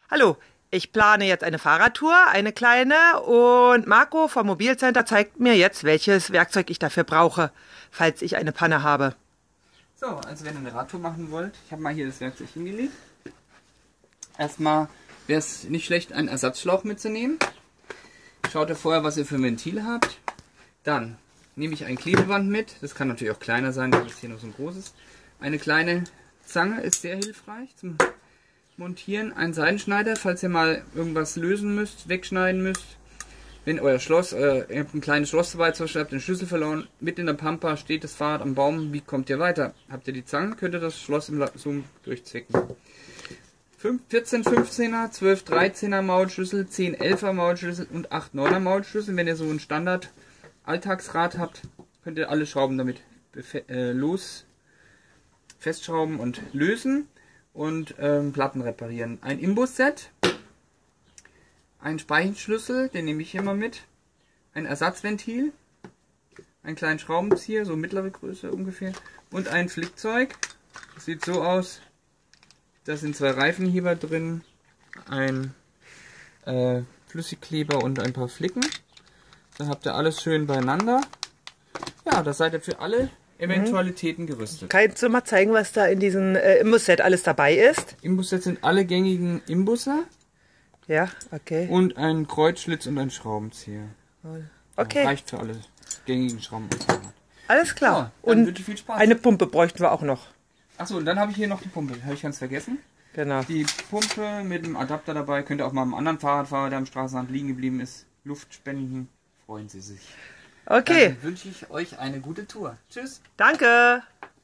Hallo, ich plane jetzt eine Fahrradtour, eine kleine, und Marco vom Mobilcenter zeigt mir jetzt, welches Werkzeug ich dafür brauche, falls ich eine Panne habe. So, also wenn ihr eine Radtour machen wollt, ich habe mal hier das Werkzeug hingelegt. Erstmal wäre es nicht schlecht, einen Ersatzschlauch mitzunehmen. Schaut ihr vorher, was ihr für ein Ventil habt. Dann nehme ich ein Klebeband mit. Das kann natürlich auch kleiner sein, das ist hier noch so ein großes. Eine kleine Zange ist sehr hilfreich zum Montieren. Ein Seidenschneider, falls ihr mal irgendwas lösen müsst, wegschneiden müsst. Wenn euer Schloss, ihr habt ein kleines Schloss dabei, zum Beispiel habt den Schlüssel verloren, mit in der Pampa steht das Fahrrad am Baum, wie kommt ihr weiter? Habt ihr die Zange, könnt ihr das Schloss im Zoom durchzwicken. 14 15er, 12 13er Maulschlüssel, 10 11er Maulschlüssel und 8 9er Maulschlüssel. Wenn ihr so ein Standard Alltagsrad habt, könnt ihr alle Schrauben damit festschrauben und lösen und Platten reparieren. Ein Imbusset, ein Speichenschlüssel, den nehme ich hier mal mit, ein Ersatzventil, einen kleinen Schraubenzieher, so mittlere Größe ungefähr, und ein Flickzeug. Das sieht so aus. Da sind 2 Reifenheber drin, ein Flüssigkleber und ein paar Flicken. Dann habt ihr alles schön beieinander. Ja, da seid ihr für alle Eventualitäten gerüstet. Kannst du mal zeigen, was da in diesem Imbusset alles dabei ist? Imbusset sind alle gängigen Imbusse. Ja, okay. Und ein Kreuzschlitz und ein Schraubenzieher. Okay. Reicht für alle gängigen Schrauben. Alles klar. So, dann und wünsche ich viel Spaß. eine Pumpe bräuchten wir auch noch. Achso, und dann habe ich hier noch die Pumpe. Habe ich ganz vergessen. Genau. Die Pumpe mit dem Adapter dabei. Könnt ihr auch mal einem anderen Fahrradfahrer, der am Straßenrand liegen geblieben ist, Luft spenden. Freuen Sie sich. Okay. Dann wünsche ich euch eine gute Tour. Tschüss. Danke.